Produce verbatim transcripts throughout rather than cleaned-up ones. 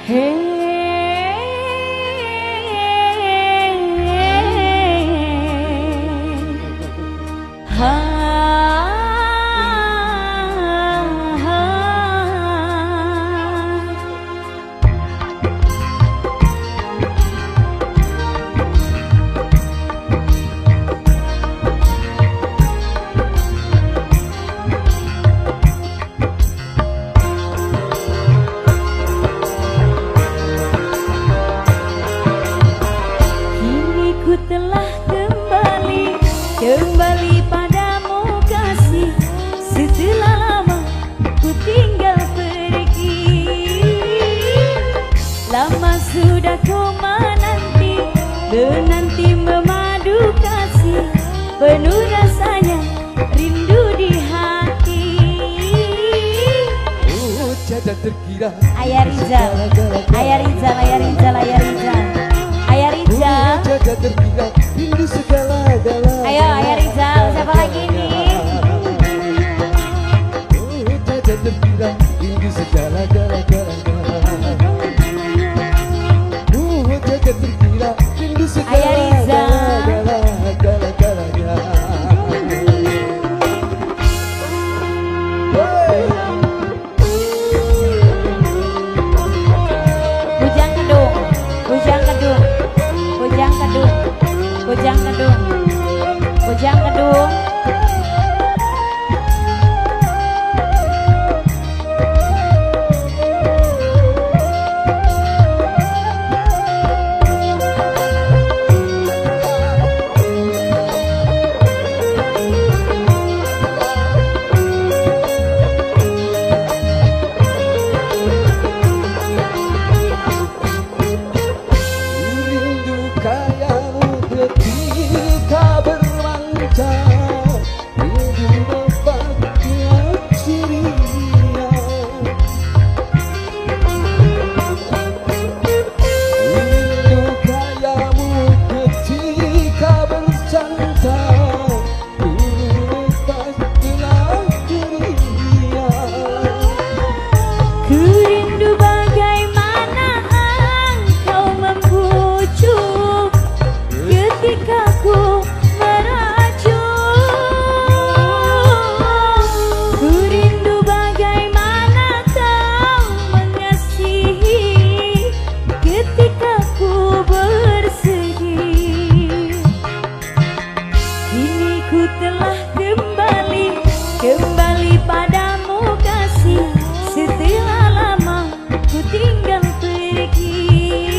Telah kembali, kembali padamu kasih. Setelah lama ku tinggal pergi, lama sudah ku menanti, menanti memadu kasih. Penuh rasanya rindu di hati. Oh, tiada terkira. Ayah Rizal, Ayah Rizal, Ayah Rizal, Ayah Rizal, Ayah Rizal. Jaga terkira rindu segala-galanya. Ayo Ayah Rizal, siapa lagi nih? Oh, jaga terkira rindu segala-galanya. Oh, jaga terkira rindu segala-galanya. Bujang Kedung, Bujang Kedung, Bujang Kedung, Bujang Kedung, Bujang Kedung. Ketika berlancar rindu dapatnya ceria, rindu kayamu ketika bersantai, rindu dapatnya ceria. Ku rindu bagaimana engkau membujuk ketika ku merajuk. Ku rindu bagaimana kau mengasihi ketika ku bersedih. Kini ku telah kembali, kembali padamu kasih. Setelah lama ku tinggal pergi,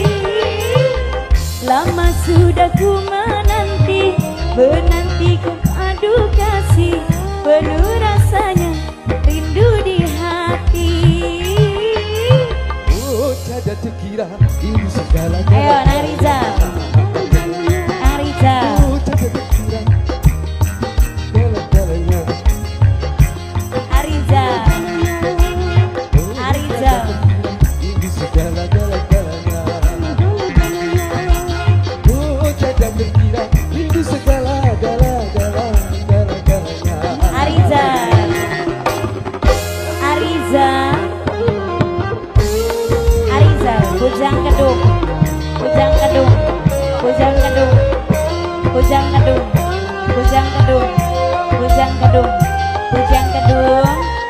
lama sudah ku menanti, menanti ku adu kasih. Penuh rasanya rindu di hati. Oh, tiada terkira rindu segala-galanya. Ayo Nariza, Nariza. Oh, tiada terkira segala-galanya. Ariza, Ariza. Rindu segala-galanya. Oh, tiada terkira rindu segala-galanya. Ariza, Ariza, Ariza. Bujang Kedung, Bujang Kedung, Bujang Kedung, Bujang Kedung, Bujang Kedung, Bujang Kedung, Bujang Kedung.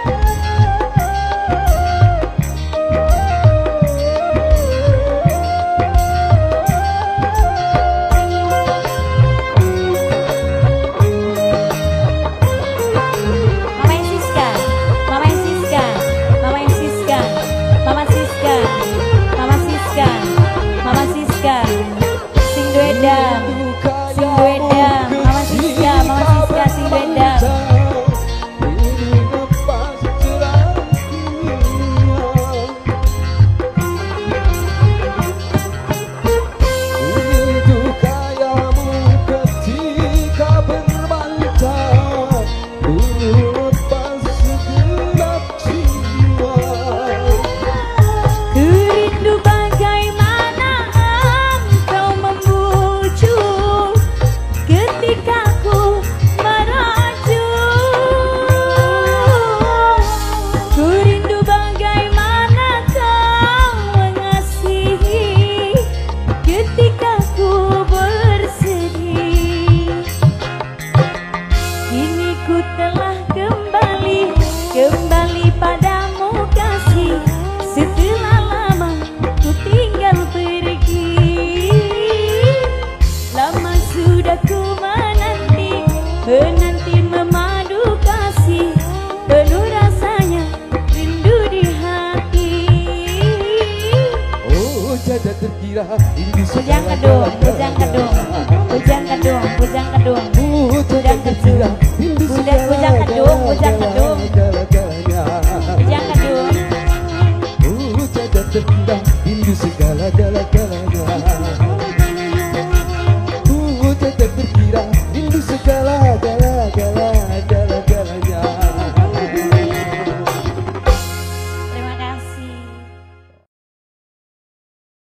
Mama Siska, Mama Siska, Mama Siska, Mama Siska, Mama Siska, Mama Siska. Sing duedang, sing duedang. Mama Siska, Mama Siska, sing duedang. terkira rindu Bujang segala kedung, bujang kedung, bujang kedung, bujang kedung, bujang terkira rindu Bujang- bujang kedung, bujang kedung. segala-galanya bujang kedung. bujang terkira rindu segala-galanya